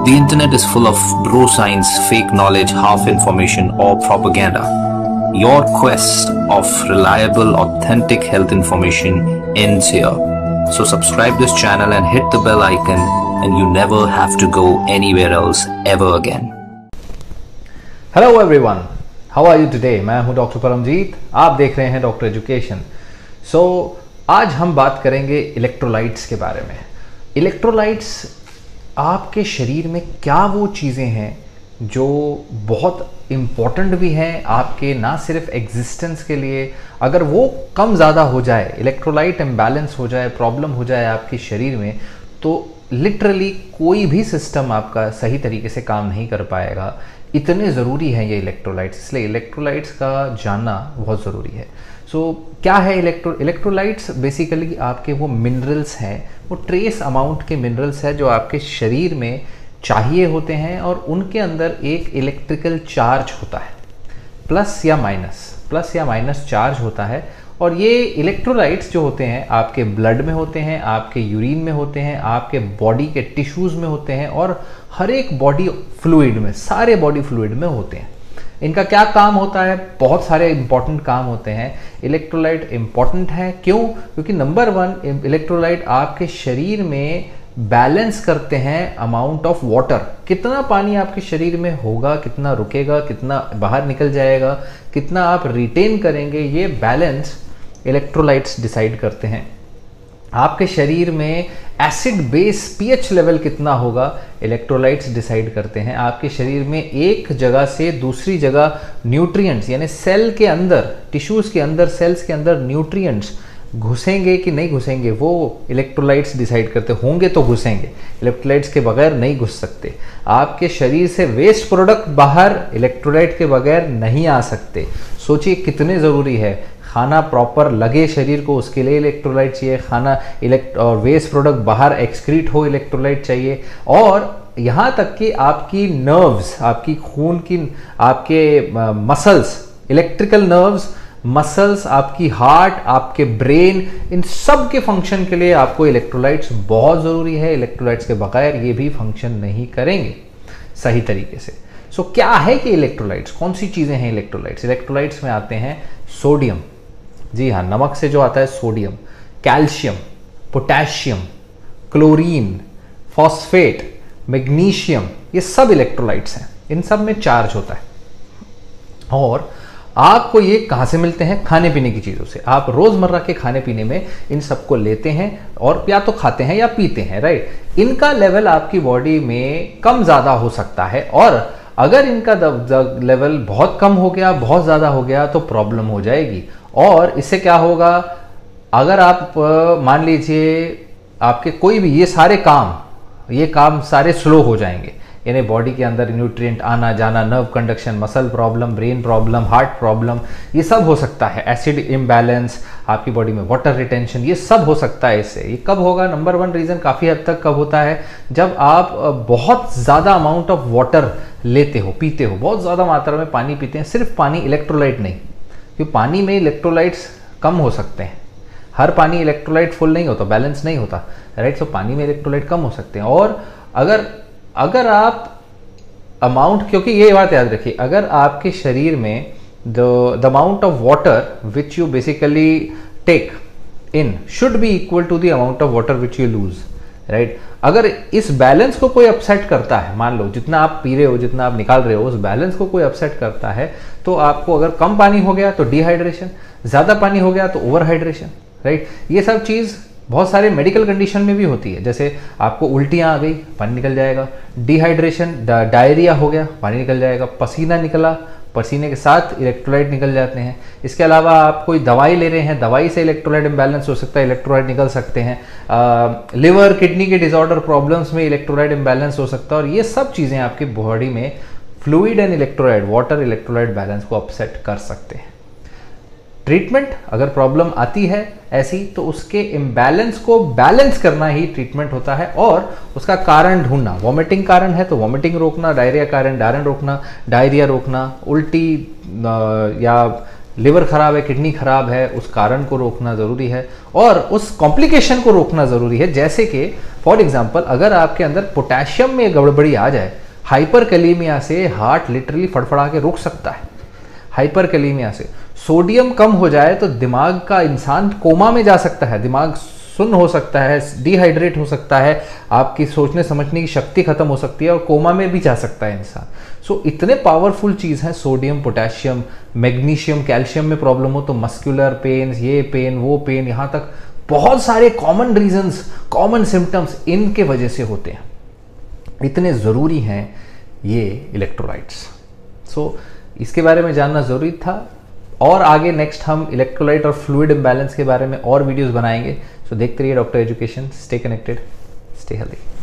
The internet is full of bro science, fake knowledge, half information, or propaganda. Your quest of reliable, authentic health information ends here. So subscribe this channel and hit the bell icon, and you never have to go anywhere else ever again. Hello everyone, how are you today? मैं हूं doctor Paramjit, आप देख रहे हैं doctor education. आज हम बात करेंगे इलेक्ट्रोलाइट्स के बारे में। इलेक्ट्रोलाइट्स आपके शरीर में क्या वो चीज़ें हैं जो बहुत इम्पॉर्टेंट भी हैं आपके, ना सिर्फ एग्जिस्टेंस के लिए। अगर वो कम ज़्यादा हो जाए, इलेक्ट्रोलाइट इम्बैलेंस हो जाए, प्रॉब्लम हो जाए आपके शरीर में, तो लिटरली कोई भी सिस्टम आपका सही तरीके से काम नहीं कर पाएगा। इतने ज़रूरी हैं ये इलेक्ट्रोलाइट्स, इसलिए इलेक्ट्रोलाइट्स का जानना बहुत ज़रूरी है। क्या है इलेक्ट्रोलाइट्स? बेसिकली आपके वो मिनरल्स हैं, वो ट्रेस अमाउंट के मिनरल्स हैं जो आपके शरीर में चाहिए होते हैं, और उनके अंदर एक इलेक्ट्रिकल चार्ज होता है, प्लस या माइनस चार्ज होता है। और ये इलेक्ट्रोलाइट्स जो होते हैं आपके ब्लड में होते हैं, आपके यूरिन में होते हैं, आपके बॉडी के टिश्यूज़ में होते हैं, और हर एक बॉडी फ्लूइड में, सारे बॉडी फ्लूइड में होते हैं। इनका क्या काम होता है? बहुत सारे इंपॉर्टेंट काम होते हैं। इलेक्ट्रोलाइट इंपॉर्टेंट है क्यों? क्योंकि नंबर वन, इलेक्ट्रोलाइट आपके शरीर में बैलेंस करते हैं अमाउंट ऑफ वाटर। कितना पानी आपके शरीर में होगा, कितना रुकेगा, कितना बाहर निकल जाएगा, कितना आप रिटेन करेंगे, ये बैलेंस इलेक्ट्रोलाइट्स डिसाइड करते हैं। आपके शरीर में एसिड बेस पीएच लेवल कितना होगा, इलेक्ट्रोलाइट्स डिसाइड करते हैं। आपके शरीर में एक जगह से दूसरी जगह न्यूट्रिएंट्स, यानी सेल के अंदर, टिश्यूज़ के अंदर, सेल्स के अंदर न्यूट्रिएंट्स घुसेंगे कि नहीं घुसेंगे, वो इलेक्ट्रोलाइट्स डिसाइड करते होंगे तो घुसेंगे, इलेक्ट्रोलाइट्स के बगैर नहीं घुस सकते। आपके शरीर से वेस्ट प्रोडक्ट बाहर इलेक्ट्रोलाइट के बगैर नहीं आ सकते। सोचिए कितने ज़रूरी है। खाना प्रॉपर लगे शरीर को, उसके लिए इलेक्ट्रोलाइट चाहिए। खाना और वेस्ट प्रोडक्ट बाहर एक्सक्रीट हो, इलेक्ट्रोलाइट चाहिए। और यहाँ तक कि आपकी नर्व्स, आपकी खून की, आपके मसल्स, इलेक्ट्रिकल नर्व्स, मसल्स, आपकी हार्ट, आपके ब्रेन, इन सब के फंक्शन के लिए आपको इलेक्ट्रोलाइट्स बहुत ज़रूरी है। इलेक्ट्रोलाइट्स के बगैर ये भी फंक्शन नहीं करेंगे सही तरीके से। क्या है कि इलेक्ट्रोलाइट्स, कौन सी चीज़ें हैं इलेक्ट्रोलाइट्स? इलेक्ट्रोलाइट्स में आते हैं सोडियम, जी हाँ, नमक से जो आता है sodium, calcium, potassium, chlorine, phosphate, magnesium, ये सब इलेक्ट्रोलाइट्स हैं। इन सब में चार्ज होता है। और आपको ये कहाँ से मिलते हैं? खाने पीने की चीज़ों से। आप रोज़मर्रा के खाने पीने में इन सबको लेते हैं, और या तो खाते हैं या पीते हैं, राइट। इनका लेवल आपकी बॉडी में कम ज़्यादा हो सकता है, और अगर इनका लेवल बहुत कम हो गया, बहुत ज़्यादा हो गया, तो प्रॉब्लम हो जाएगी। और इससे क्या होगा? अगर आप मान लीजिए आपके कोई भी ये काम सारे स्लो हो जाएंगे, यानी बॉडी के अंदर न्यूट्रिएंट आना जाना, nerve conduction, muscle problem, brain problem, heart problem, ये सब हो सकता है। एसिड इम्बैलेंस, आपकी बॉडी में वाटर रिटेंशन, ये सब हो सकता है इससे। ये कब होगा? नंबर वन रीज़न काफ़ी हद तक कब होता है? जब आप बहुत ज़्यादा अमाउंट ऑफ वाटर लेते हो, पीते हो, बहुत ज़्यादा मात्रा में पानी पीते हैं। सिर्फ पानी, इलेक्ट्रोलाइट नहीं, क्योंकि पानी में इलेक्ट्रोलाइट्स कम हो सकते हैं। हर पानी इलेक्ट्रोलाइट फुल नहीं होता, बैलेंस नहीं होता, राइट। सो पानी में इलेक्ट्रोलाइट कम हो सकते हैं। और अगर आप अमाउंट, क्योंकि ये बात याद रखिए, अगर आपके शरीर में the amount of water which you basically take in should be equal to the amount of water which you lose, right. अगर इस बैलेंस को कोई अपसेट करता है, मान लो जितना आप पी रहे हो, जितना आप निकाल रहे हो, उस बैलेंस को कोई अपसेट करता है, तो आपको अगर कम पानी हो गया तो डिहाइड्रेशन, ज़्यादा पानी हो गया तो ओवरहाइड्रेशन, राइट। ये सब चीज़ बहुत सारे मेडिकल कंडीशन में भी होती है। जैसे आपको उल्टियाँ आ गई, पानी निकल जाएगा। डिहाइड्रेशन, डायरिया हो गया, पानी निकल जाएगा। पसीना निकला, पसीने के साथ इलेक्ट्रोलाइट निकल जाते हैं। इसके अलावा आप कोई दवाई ले रहे हैं, दवाई से इलेक्ट्रोलाइट इम्बैलेंस हो सकता है, इलेक्ट्रोलाइट निकल सकते हैं। लिवर, किडनी के डिसऑर्डर, प्रॉब्लम्स में इलेक्ट्रोलाइट इम्बैलेंस हो सकता है। और ये सब चीज़ें आपकी बॉडी में fluid and electrolyte, water electrolyte balance को अपसेट कर सकते हैं। ट्रीटमेंट, अगर प्रॉब्लम आती है ऐसी, तो उसके इम्बैलेंस को बैलेंस करना ही ट्रीटमेंट होता है, और उसका कारण ढूंढना। वॉमिटिंग कारण है तो वॉमिटिंग रोकना, डायरिया कारण डायरिया रोकना, डायरिया रोकना, उल्टी या लिवर खराब है, किडनी खराब है, उस कारण को रोकना ज़रूरी है, और उस कॉम्प्लिकेशन को रोकना ज़रूरी है। जैसे कि फॉर एग्जाम्पल अगर आपके अंदर पोटेशियम में गड़बड़ी आ जाए, हाइपरकैलेमिया से हार्ट लिटरली फड़फड़ा के रुक सकता है। हाइपरकैलेमिया से सोडियम कम हो जाए तो दिमाग का इंसान कोमा में जा सकता है, दिमाग सुन्न हो सकता है, डिहाइड्रेट हो सकता है, आपकी सोचने समझने की शक्ति खत्म हो सकती है और कोमा में भी जा सकता है इंसान। सो इतने पावरफुल चीज़ हैं सोडियम, पोटेशियम, मैग्नीशियम, कैल्शियम में प्रॉब्लम हो तो मस्कुलर पेन, ये पेन, वो पेन, यहाँ तक बहुत सारे कॉमन रीजंस, कॉमन सिम्टम्स इनके वजह से होते हैं। इतने ज़रूरी हैं ये इलेक्ट्रोलाइट्स। सो इसके बारे में जानना ज़रूरी था और आगे नेक्स्ट हम इलेक्ट्रोलाइट और फ्लूइड इम्बैलेंस के बारे में और वीडियोस बनाएंगे। सो देखते रहिए doctor education, stay connected, stay healthy.